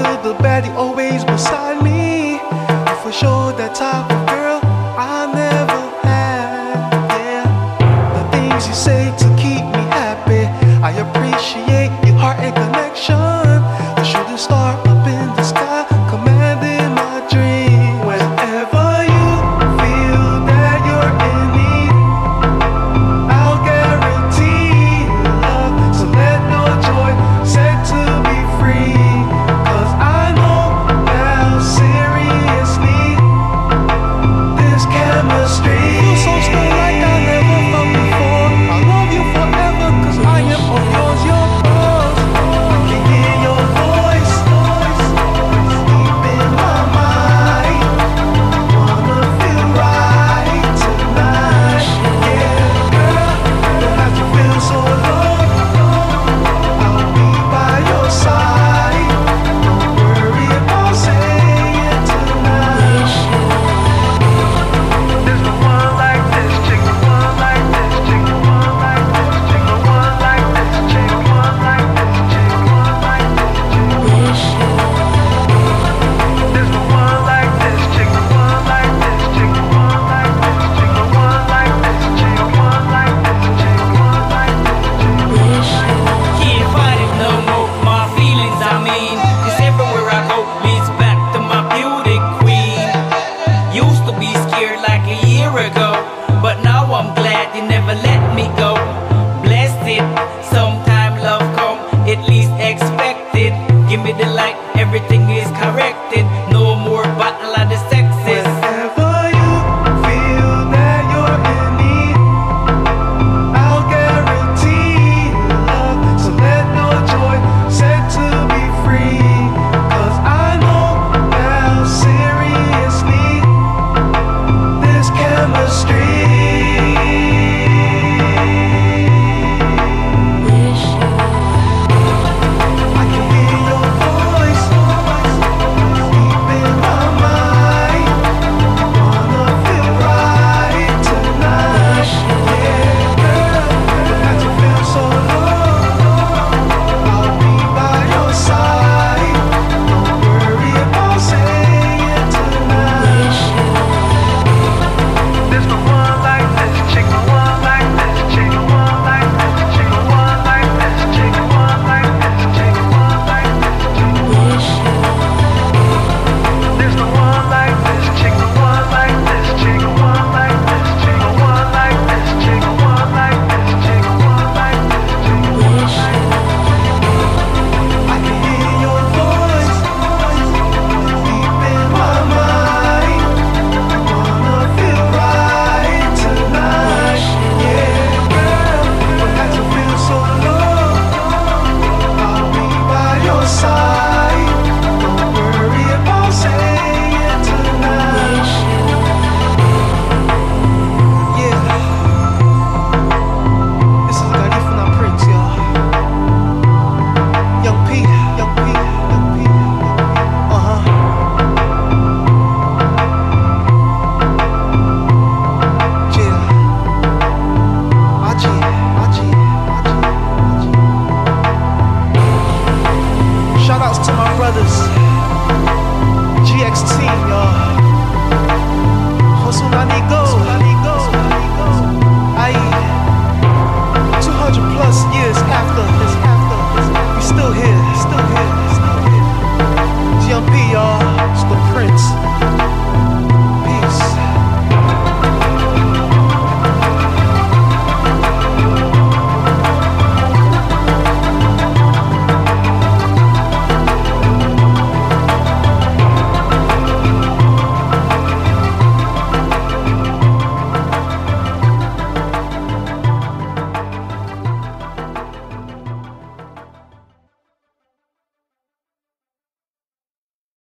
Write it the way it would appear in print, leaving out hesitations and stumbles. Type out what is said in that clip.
good, the bad, you always beside me. You for sure that type of girl I never had. Yeah, the things you say to keep me happy, I appreciate your heart and connection. A shooting star up in the sky, commanding my dream. Whenever you feel that you're in need, I'll guarantee love. So let no joy set to be free. 'Cause I know now seriously this chemistry feels so strong like I never felt before. I love you forever 'cause I am all yours, your boss. I can hear your voice deep in my mind. Wanna feel right tonight. Yeah, girl, don't have to feel so alone. I'll be by your side. Don't worry about saying tonight. There's no one like this chick, no one like this chick, no one like this chick, no one like this chick, one like this chick, one like this chick. There's no one like this chick, no one like this chick, no one like this chick, no one like this chick, one like this chick, one like this chick. Can't fight it no more, my feelings I mean. 'Cause everywhere I go leads back to my beauty queen. Used to be scared like a year ago, but now I'm glad you never let me go. Blessed it, sometime love come, at least expect it. Give me the light, everything is correct.